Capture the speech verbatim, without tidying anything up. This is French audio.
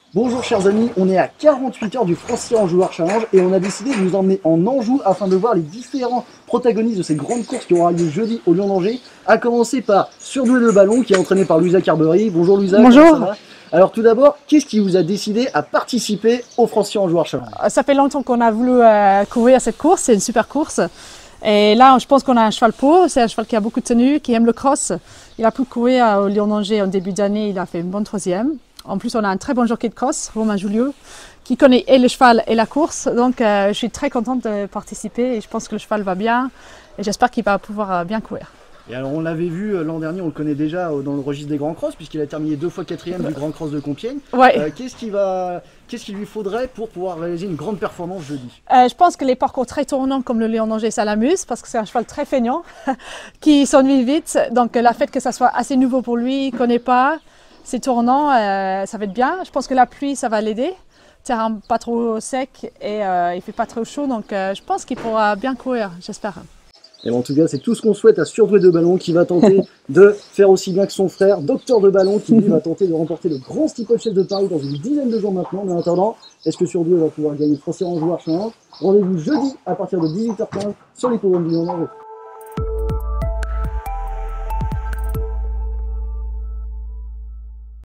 Bonjour chers amis, on est à quarante-huit heures du Francier-Anjou Arc Challenge et on a décidé de nous emmener en Anjou afin de voir les différents protagonistes de ces grandes courses qui auront lieu jeudi au Lion d'Angers, à commencer par Surdoué de Ballon qui est entraîné par Louisa Carbery. Bonjour Louisa. Bonjour. Comment ça va? Alors tout d'abord, qu'est-ce qui vous a décidé à participer au Francier-Anjou Arc Challenge? Ça fait longtemps qu'on a voulu euh, courir à cette course, c'est une super course. Et là, je pense qu'on a un cheval pour, c'est un cheval qui a beaucoup de tenue, qui aime le cross. Il a pu courir au Lion d'Angers en début d'année, il a fait une bonne troisième. En plus, on a un très bon jockey de cross, Romain Julieu, qui connaît et le cheval et la course. Donc, euh, je suis très contente de participer et je pense que le cheval va bien. Et j'espère qu'il va pouvoir euh, bien courir. Et alors on l'avait vu euh, l'an dernier, on le connaît déjà euh, dans le registre des grands crosses, puisqu'il a terminé deux fois quatrième du grand cross de Compiègne. Ouais. Euh, qu'est-ce qu'il va, qu'est-ce qu'il lui faudrait pour pouvoir réaliser une grande performance jeudi? Euh, je pense que les parcours très tournants comme le Lion d'Angers, ça l'amuse parce que c'est un cheval très feignant qui s'ennuie vite. Donc le fait que ça soit assez nouveau pour lui, il ne connaît pas, c'est tournant, euh, ça va être bien. Je pense que la pluie, ça va l'aider. Terrain pas trop sec et euh, il fait pas trop chaud, donc euh, je pense qu'il pourra bien courir, j'espère. Et en tout cas, c'est tout ce qu'on souhaite à Surdoué de Ballon qui va tenter de faire aussi bien que son frère, Docteur de Ballon, qui lui va tenter de remporter le grand Steeple Chase de Paris dans une dizaine de jours maintenant. Mais en attendant, est-ce que Surdoué va pouvoir gagner le Francier-Anjou Arc Challenge? Rendez-vous jeudi à partir de dix-huit heures quinze sur les couronnes du Lion d'Angers.